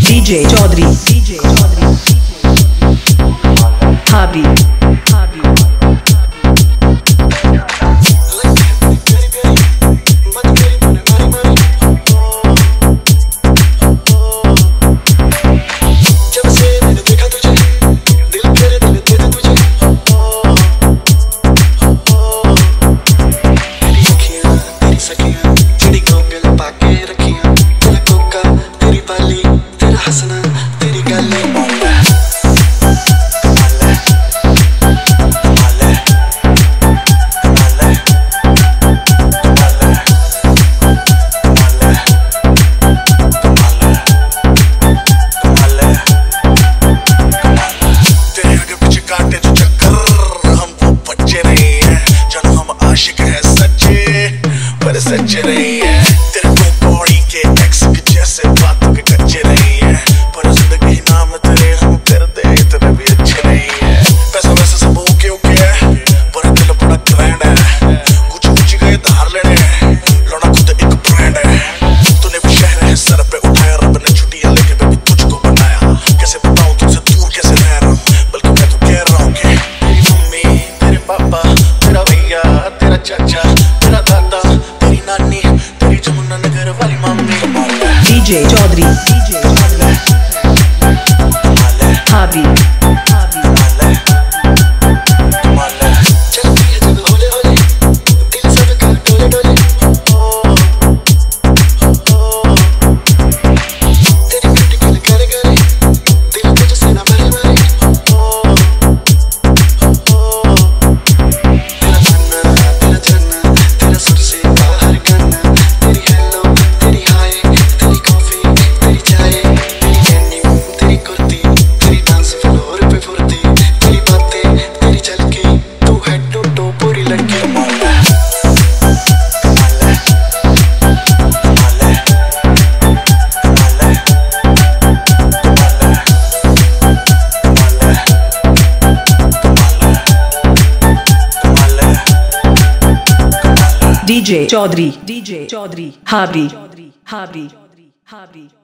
DJ Chaudhary, Habi. सच्चे नहीं है तेरे को बॉडी के एक्स के जैसे बातों के कच्चे नहीं है पर जिंदगी नाम तेरे हम कर दे इतने भी अच्छे नहीं है पैसा वैसे सब ओके ओके है पर दिल बड़ा ग्रैंड है कुछ गए धार लेने लौटा खुद एक ब्रांड है तूने भी शहर है सर पे उठाया रब ने छुट्टियां लेके बेबी तुझको बनाया कैसे बताऊं तुझसे दूर कैसे रह रहा हूं बल्कि मैं तो कह रहा हूं कि तेरी मम्मी तेरे पापा तेरा भैया तेरा चाचा तेरा दादा DJ Chaudhary, Habi. DJ Chaudhary, Habi.